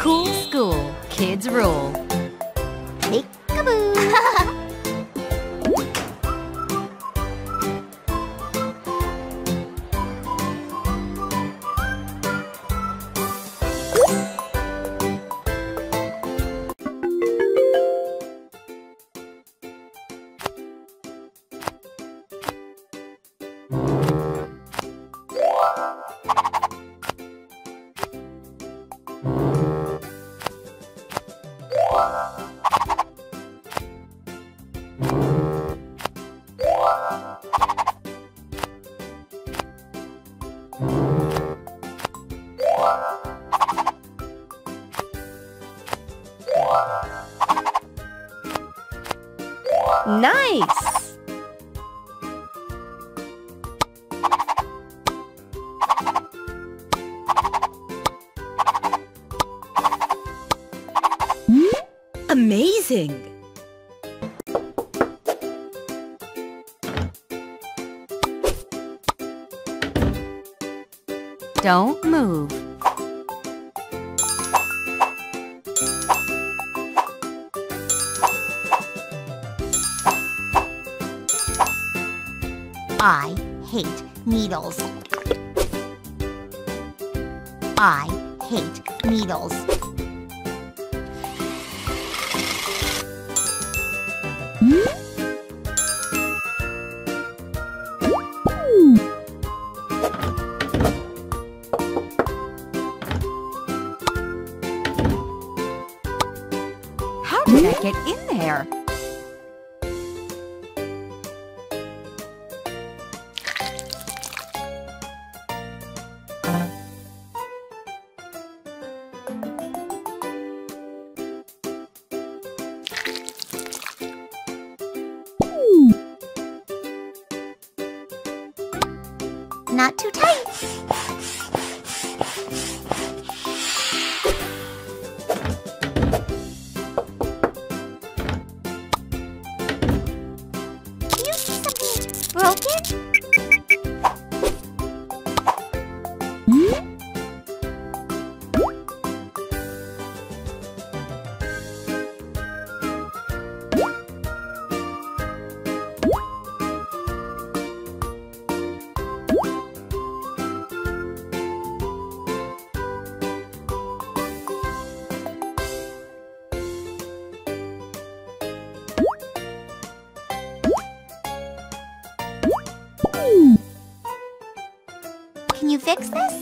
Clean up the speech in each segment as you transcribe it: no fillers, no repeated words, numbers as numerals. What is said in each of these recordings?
Cool school. Kids rule. Peek-a-boo. Nice! Amazing! Don't move. I hate needles. I hate needles. How did I get in there? Not too tight. Do you see something broken? Can you fix this?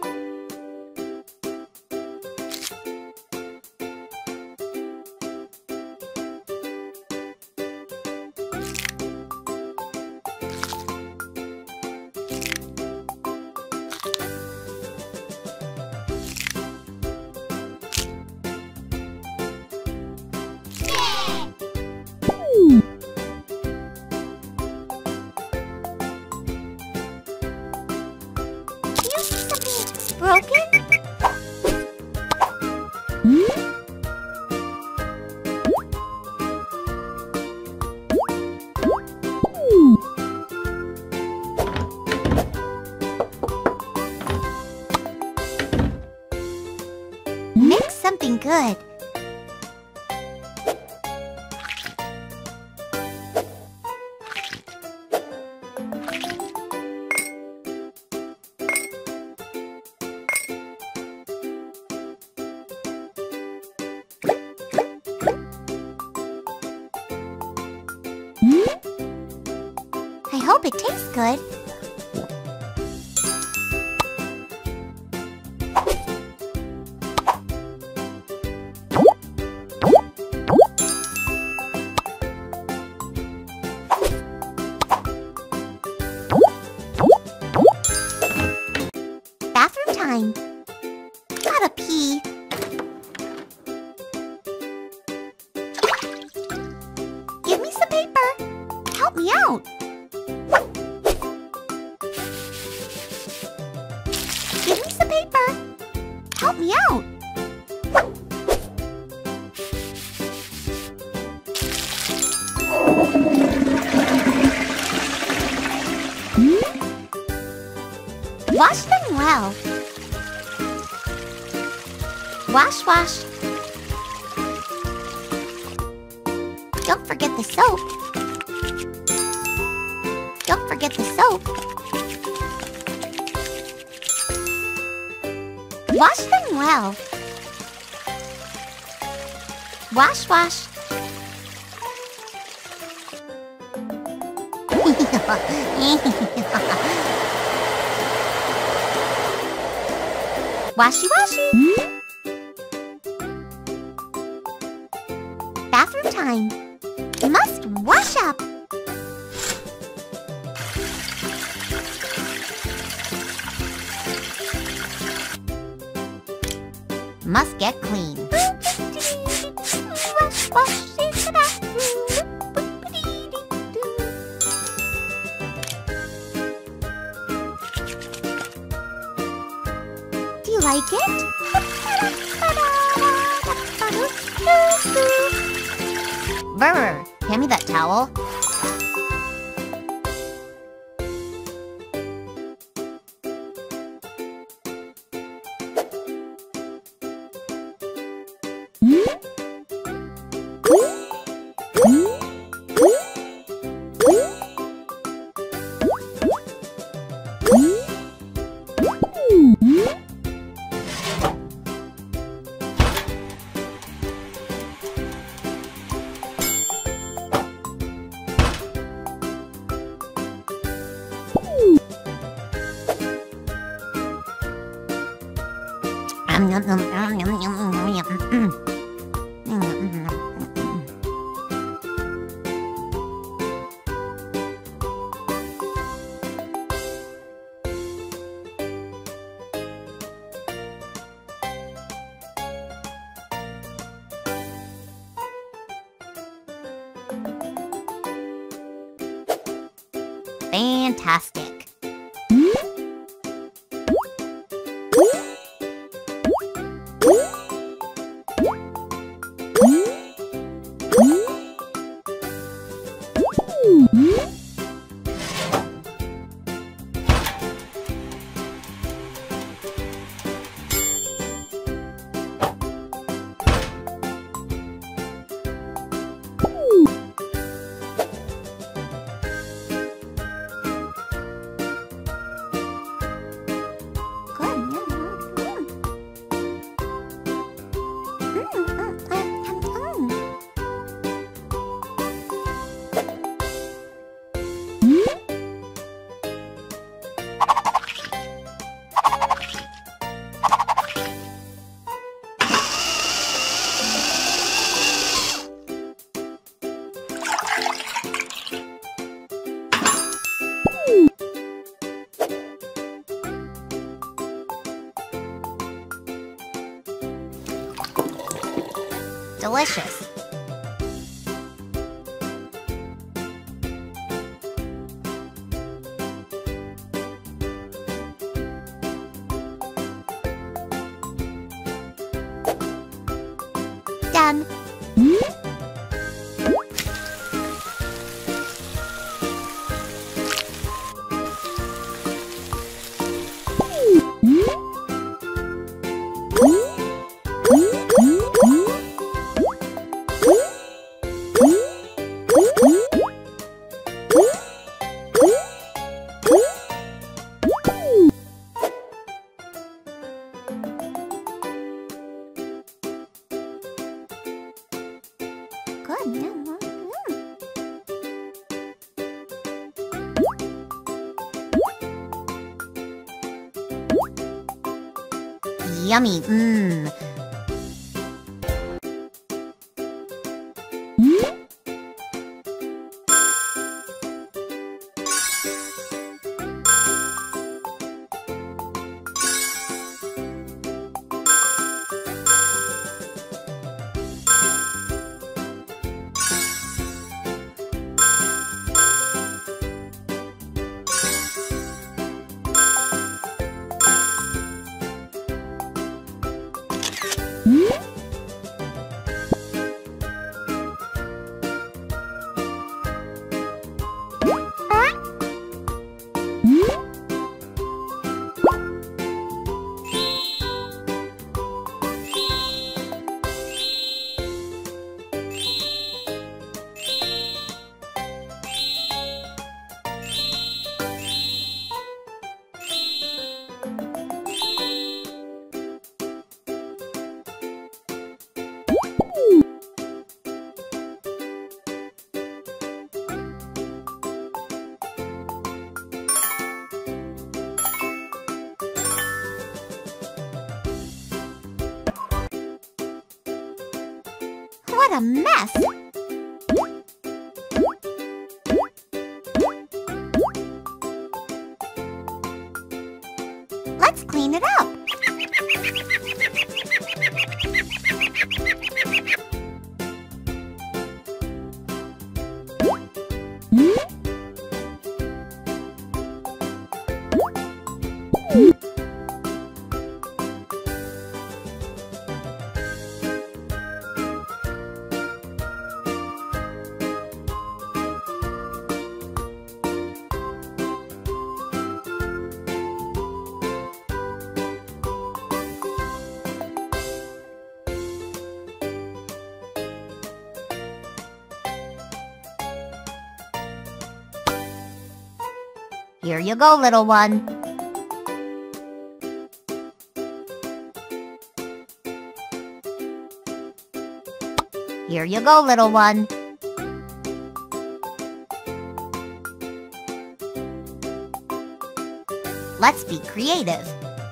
Broken? Mix something good. I hope it tastes good. Bathroom time. Gotta pee. Give me some paper. Help me out. Give me some paper. Help me out. Wash them well. Wash, wash. Don't forget the soap. Don't forget the soap. Wash them well. Wash, wash. Washy, washy. Bathroom time. Must wash up. Must get clean. Wash, wash in the bathroom. Do you like it? Brr, hand me that towel. Fantastic. Delicious. Done. Yummy. Mmm. What a mess! Let's clean it up. Here you go, little one. Here you go, little one. Let's be creative.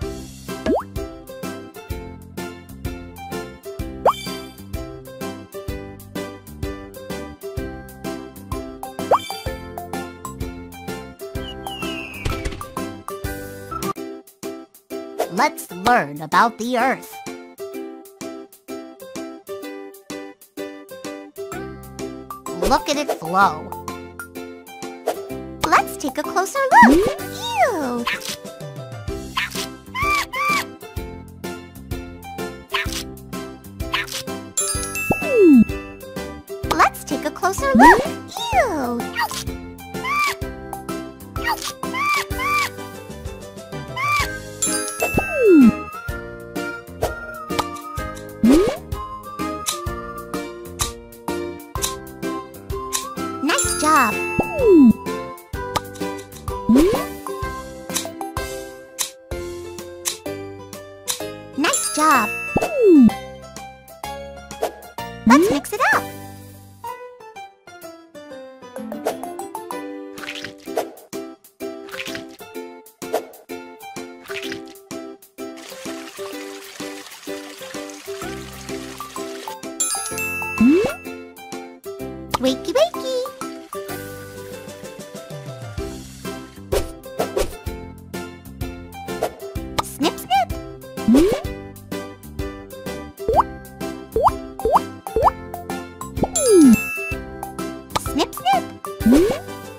Let's learn about the Earth. Look at it flow. Let's take a closer look. Ew! Let's take a closer look. Ew! Nice job! Nice job! Let's mix it up! Wakey wakey! Snip snip! Snip snip!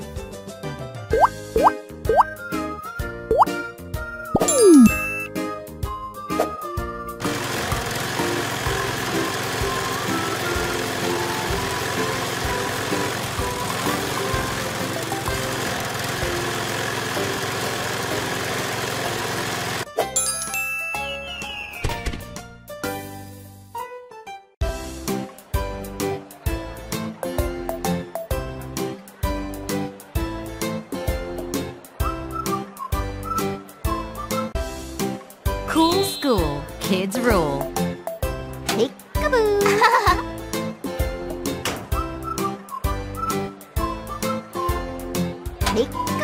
Cool school. Kids rule. Peek-a-boo! Peek